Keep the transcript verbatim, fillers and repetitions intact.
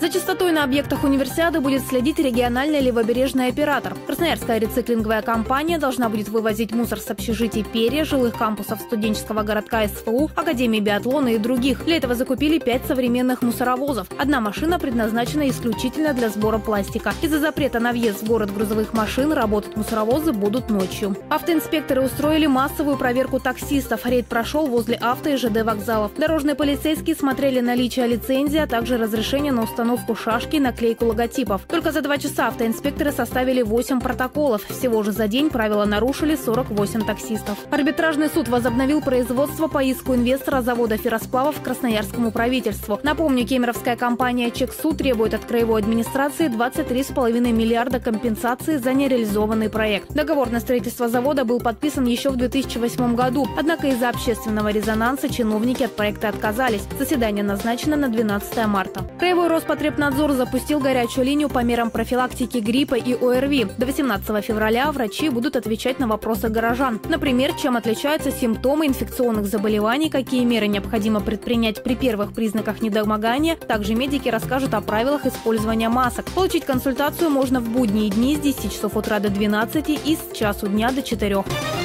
За чистотой на объектах универсиады будет следить региональный левобережный оператор. Красноярская рециклинговая компания должна будет вывозить мусор с общежитий Перья, жилых кампусов студенческого городка СФУ, Академии биатлона и других. Для этого закупили пять современных мусоровозов. Одна машина предназначена исключительно для сбора пластика. Из-за запрета на въезд в город грузовых машин работать мусоровозы будут ночью. Автоинспекторы устроили массовую проверку таксистов. Рейд прошел возле авто и ЖД вокзалов. Дорожные полицейские смотрели наличие лицензии, а также разрешение на установку шашки и наклейку логотипов. Только за два часа автоинспекторы составили восемь протоколов. Всего же за день правила нарушили сорок восемь таксистов. Арбитражный суд возобновил производство по иску инвестора завода ферросплавов красноярскому правительству. Напомню, кемеровская компания «Чексу» требует от краевой администрации двадцать три с половиной миллиарда компенсации за нереализованный проект. Договор на строительство завода был подписан еще в две тысячи восьмом году. Однако из-за общественного резонанса чиновники от проекта отказались. Заседание назначено на двенадцатое марта. Краевой Роспотребнадзор запустил горячую линию по мерам профилактики гриппа и ОРВИ. До восемнадцатого февраля врачи будут отвечать на вопросы горожан. Например, чем отличаются симптомы инфекционных заболеваний, какие меры необходимо предпринять при первых признаках недомогания. Также медики расскажут о правилах использования масок. Получить консультацию можно в будние дни с десяти часов утра до двенадцати и с часу дня до четырёх.